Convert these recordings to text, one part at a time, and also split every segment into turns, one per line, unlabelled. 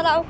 Hello.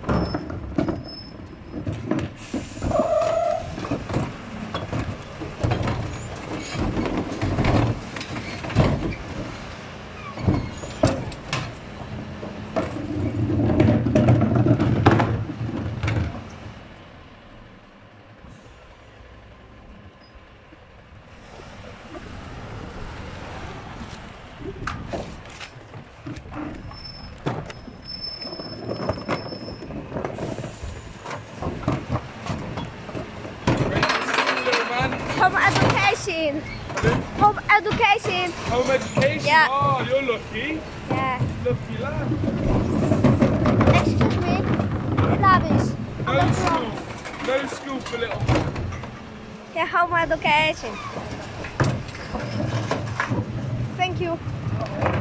Home education. Home education.
Home education?
Yeah.
Oh, you're lucky.
Yeah.
Lucky lad.
Excuse me. Lavish.
No school. No school for little.
Yeah, home education. Thank you.